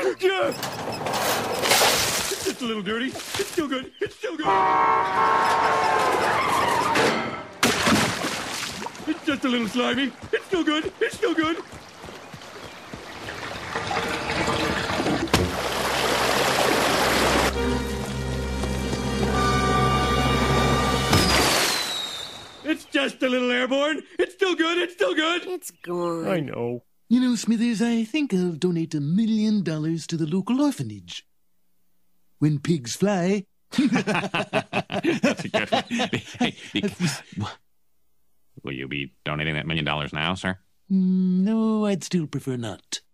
Yeah. It's just a little dirty. It's still good. It's still good. It's just a little slimy. It's still good. It's still good. It's just a little airborne. It's still good. It's still good. It's gone. I know. You know, Smithers, I think I'll donate $1 million to the local orphanage. When pigs fly. That's a good one. Hey, will you be donating that $1 million now, sir? No, I'd still prefer not.